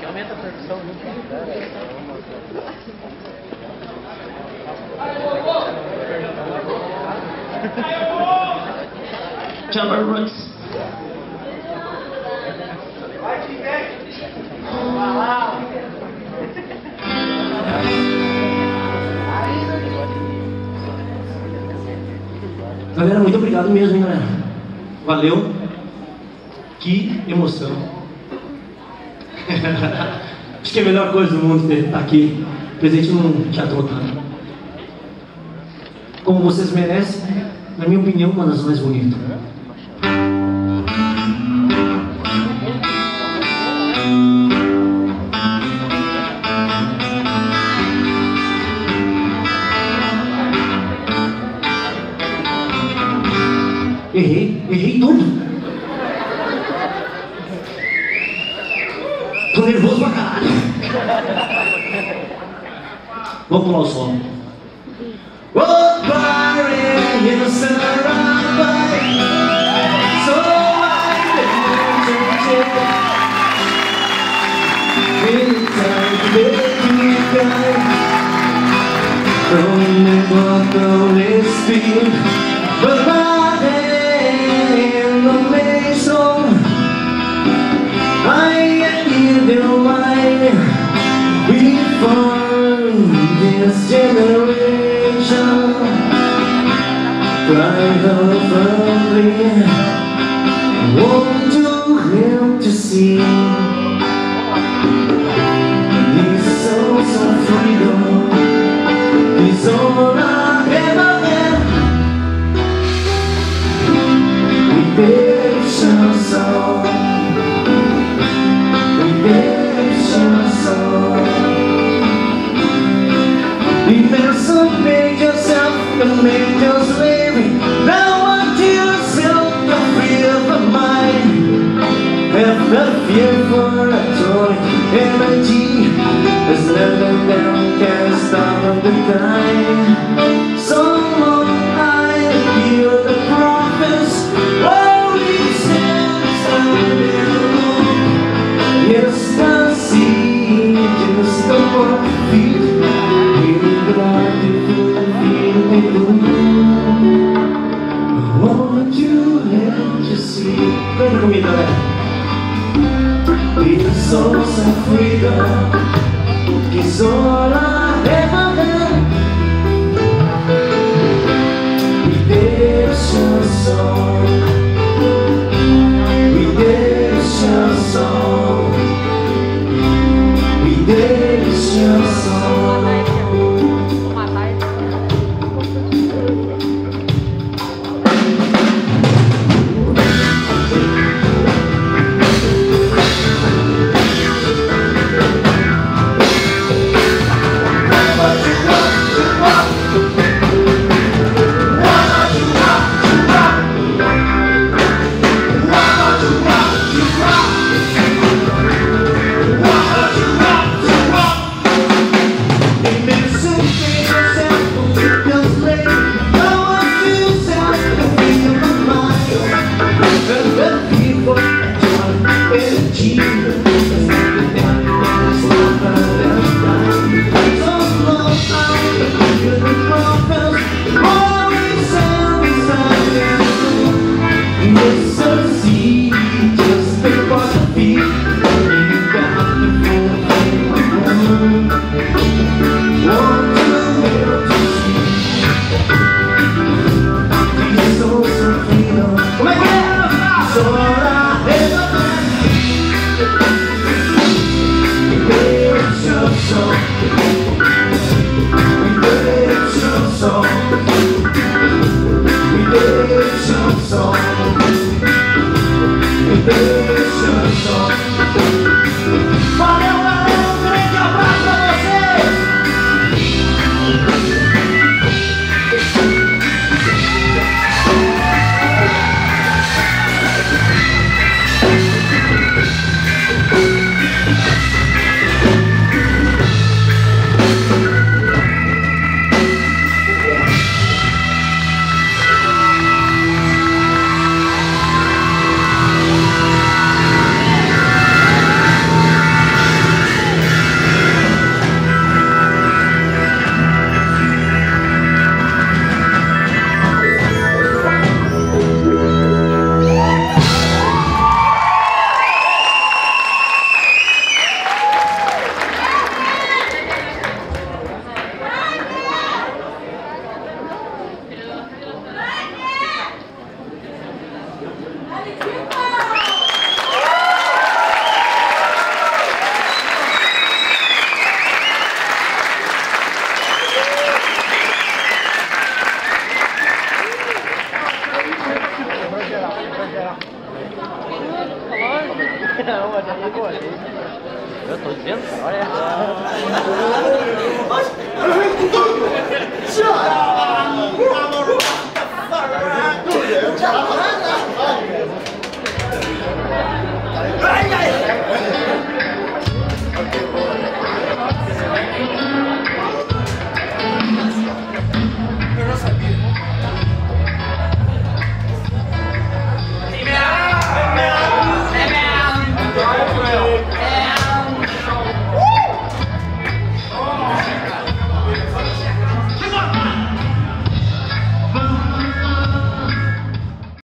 Aumenta a percussão, né? Chamber Roots. Galera, muito obrigado mesmo, hein, galera. Valeu. Que emoção. Acho que é a melhor coisa do mundo ter estar aqui, presente num teatro lotado. Como vocês merecem, na minha opinião, uma das mais bonitas. Errei tudo. Tô nervoso pra caralho. Vamos pular o som. Oh, party, innocent runaway. So I anytime to make you cry. Don't never go this speed, but my hand on me song. I am the wine before this generation. Cry over want to him to see these souls of freedom is all I ever had. Redemption song, redemption song. Remember, make yourself and make your slavery. Now unto yourself the free of the mind. Have no fear for a joy, energy. There's nothing that can stop the time. So long I hear the prophets. Holy stands yes, I see just the one feet. I want you to see. Canta comigo, galera. The souls of freedom is all I ever had. Redemption song, redemption song, redemption song. Redemption song. 我这一过去，这都挺好的。 这呀，大毛肉，哎呀！